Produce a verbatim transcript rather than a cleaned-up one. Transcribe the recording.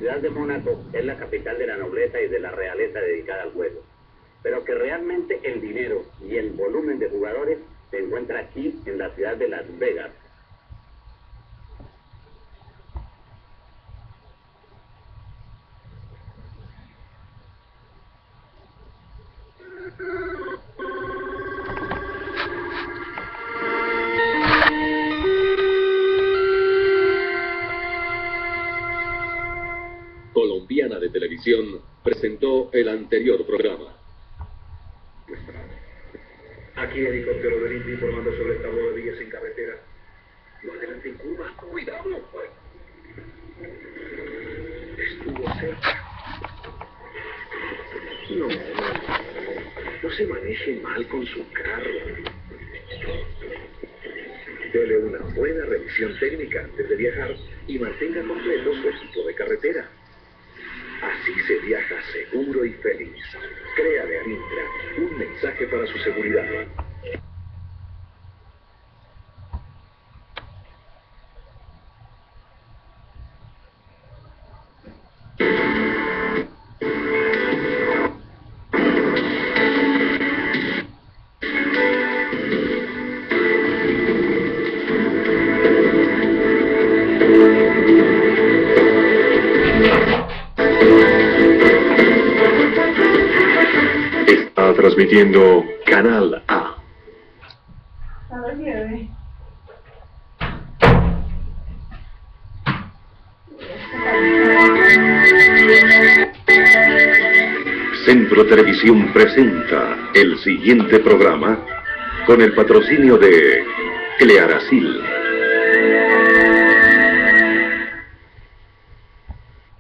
ciudad de Mónaco es la capital de la nobleza y de la realeza dedicada al juego, pero que realmente el dinero y el volumen de jugadores se encuentra aquí en la ciudad de Las Vegas. Colombiana de Televisión presentó el anterior programa. Aquí helicóptero del I N P I informando sobre el tablero de vías en carretera. No adelante en curva, cuidado. Estuvo cerca. No, no, no se maneje mal con su carro. Dele una buena revisión técnica antes de viajar y mantenga completo su equipo de carretera. Así se viaja seguro y feliz. Créale a Intra un mensaje para su seguridad. Transmitiendo Canal A. Centro Televisión presenta el siguiente programa con el patrocinio de Clearasil.